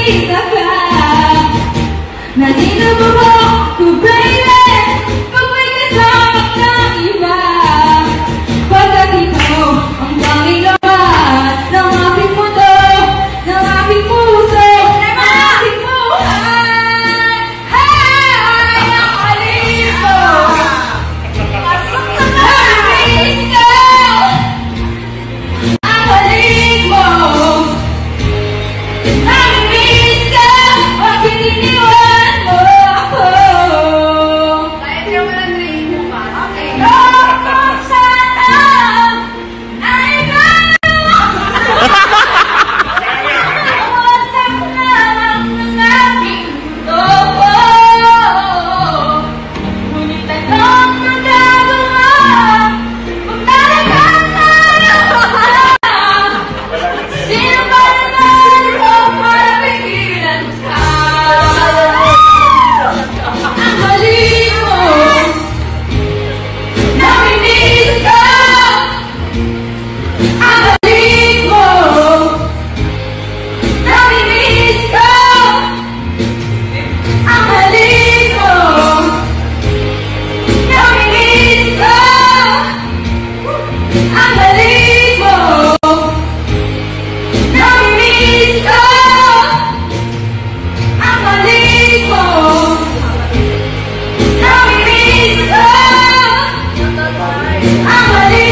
nakita ka. Nanino mo ako, baby, pag may kasama ng iba. Pagkat ikaw ang tanging laman ng aking mundo, ng aking puso, ng aking buhay. Hay! Ang kalim mo! Namiss ka! Ang kalim mo! Namiss ka! Bakit iniwan mo ako? Kahit yung walang train mo ba? Okay. Kung sana ay I'm